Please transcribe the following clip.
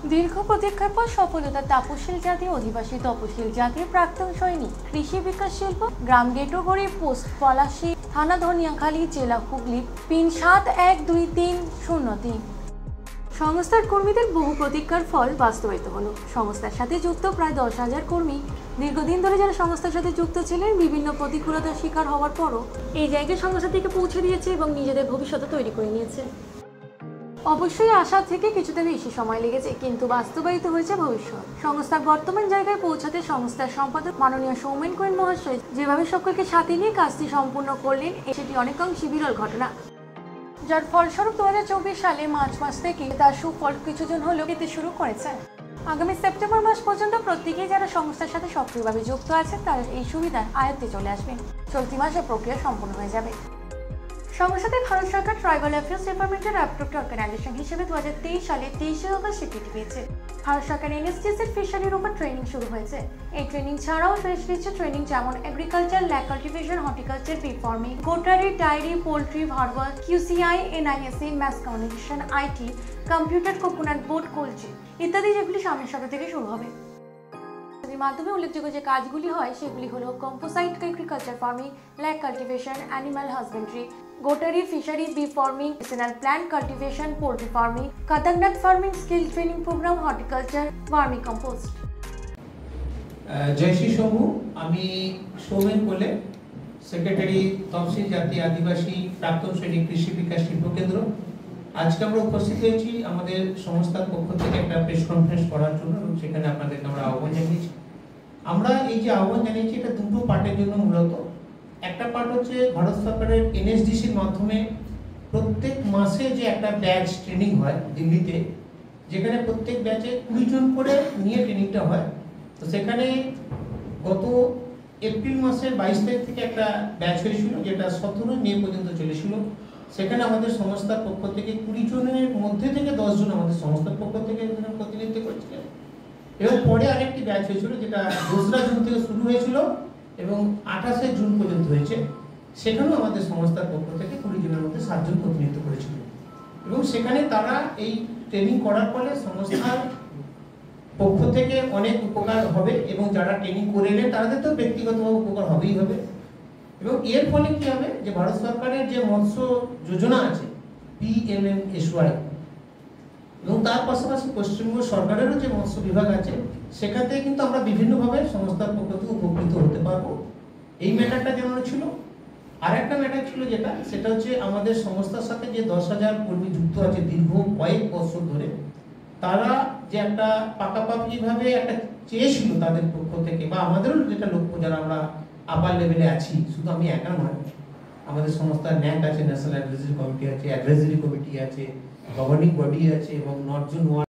দীর্ঘ প্রতীক্ষার পর সফলতা তাপশীল জাতি অধিবাসী তপশীল জাতির প্রাক্তন সৈনিক কৃষি বিকাশ শিল্প গ্রাম গেটুগড়ি পোস্ট পলাশী থানা ধনিয়াখালী জেলা হুগলি পিন 712303। সংস্থার কর্মীদের বহু প্রতীক্ষার ফল বাস্তবায়িত হলো। সংস্থার সাথে যুক্ত প্রায় 10,000 কর্মী দীর্ঘদিন ধরে যারা সংস্থার সাথে যুক্ত ছিলেন বিভিন্ন প্রতিকূলতার শিকার হওয়ার পরও এই জায়গায় সংস্থা থেকে পৌঁছে দিয়েছে এবং নিজেদের ভবিষ্যৎ তৈরি করে নিয়েছে। অবশ্যই আশা থেকে কিছুটা বেশি সময় লেগেছে, কিন্তু বাস্তবায়িত হয়েছে ভবিষ্যৎ। সংস্থার বর্তমান জায়গায় পৌঁছাতে সংস্থার সম্পাদক মাননীয় সৌমেন কোয়েন মহাশয় যেভাবে সকলকে সাথে নিয়ে কাজটি সম্পূর্ণ করলেন সেটি অনেকাংশে বিরল ঘটনা, যার ফলস্বরূপ 2024 সালে মার্চ মাস থেকে তার সুফল কিছুজন হলেও পেতে শুরু করেছে। আগামী সেপ্টেম্বর মাস পর্যন্ত প্রত্যেকেই যারা সংস্থার সাথে সক্রিয়ভাবে যুক্ত আছে তারা এই সুবিধার আয়ত্তে চলে আসবেন। চলতি মাসে প্রক্রিয়া সম্পূর্ণ হয়ে যাবে। সংস্থাতে ভারত সরকার ট্রাইবাল অ্যাফেয়ার্স ডিপার্টমেন্টের অ্যাপ্রুভড অর্গানাইজেশন হিসেবে 2023 সালে 23 আগস্ট স্বীকৃতি পেয়েছে। ভারত সরকার এনএসডিসির ফিশারির উপর ট্রেনিং শুরু হয়েছে। এই ট্রেনিং ছাড়াও বেশ কিছু ট্রেনিং যেমন agriculture, lac cultivation, horticulture, bee farming, goatery, dairy, poultry, verbal, QCI, NIAC, mass communication, IT, computer, coconut board, cold ইত্যাদি, যেগুলি সামনের সপ্তাহ থেকে শুরু হবে। মাধ্যমে উল্লেখযোগ্য যে কাজগুলি হয় সেগুলি হলো composite agriculture farming, lac cultivation, animal husbandry, goatery, fishery, bee farming, medicinal plant cultivation, poultry farming, কাতারনাট farming, skill training programme, horticulture, vermicompost. জয় শ্রী শম্ভু। আমি সৌমেন কোলে, সেক্রেটারি তপশিল জাতি আদিবাসী প্রাক্তন সৈনিক কৃষি বিকাশ শিল্প কেন্দ্র। আজকে আমরা উপস্থিত হয়েছি আমাদের সংস্থার পক্ষ থেকে একটা প্রেস কনফারেন্স করার জন্য, এবং সেখানে আপনাদেরকে আমরা আহ্বান জানিয়েছি। আমরা এই যে আহ্বান জানিয়েছি এটা দুটো পার্টের জন্য। মূলত একটা পার্ট হচ্ছে ভারত সরকারের এনএসডিসির মাধ্যমে প্রত্যেক মাসে যে একটা ব্যাচ ট্রেনিং হয় দিল্লিতে, যেখানে প্রত্যেক ব্যাচে 20 জন করে নিয়ে ট্রেনিংটা হয়। তো সেখানে গত এপ্রিল মাসের 22 তারিখ থেকে একটা ব্যাচ হয়েছিল, যেটা 17 মে পর্যন্ত চলেছিল। সেখানে আমাদের সংস্থার পক্ষ থেকে 20 জনের মধ্যে থেকে 10 জন আমাদের সংস্থার পক্ষ থেকে প্রতিনিধিত্ব করেছিলেন। এবং পরে আরেকটি ব্যাচ হয়েছিল যেটা 2রা জুন থেকে শুরু হয়েছিল এবং 28শে জুন পর্যন্ত হয়েছে। সেখানেও আমাদের সংস্থার পক্ষ থেকে 20 জনের মধ্যে 7 জন প্রতিনিধিত্ব করেছিল। এবং সেখানে তারা এই ট্রেনিং করার ফলে সংস্থার পক্ষ থেকে অনেক উপকার হবে, এবং যারা ট্রেনিং করে এলেন তাদের তো ব্যক্তিগতভাবে উপকার হবেই হবে। এবং এর ফলে কি হবে যে ভারত সরকারের যে মৎস্য যোজনা আছে PMMSY, এবং তার পাশাপাশি পশ্চিমবঙ্গ সরকারেরও যে মৎস্য বিভাগ আছে, সেখান থেকে কিন্তু আমরা বিভিন্নভাবে সংস্থার পক্ষ থেকে উপকৃত হতে পারবো। এই ম্যাটারটা যেমন ছিল। আর একটা ম্যাটার ছিল সেটা হচ্ছে আমাদের সংস্থার সাথে যে 10,000 কর্মী যুক্ত আছে দীর্ঘ কয়েক বছর ধরে, তারা যে একটা পাকাপাকিভাবে একটা চেয়েছিল তাদের পক্ষ থেকে, বা আমাদেরও যেটা লক্ষ্য, যারা আমরা আপার লেভেলে আছি, শুধু আমি একা নয়, আমাদের সংস্থার ন্যাক আছে, ন্যাশনাল অ্যাডভাইজারি কমিটি আছে, অ্যাডভাইজারি কমিটি আছে, গভর্নিং বডি আছে, এবং নর্থ জোন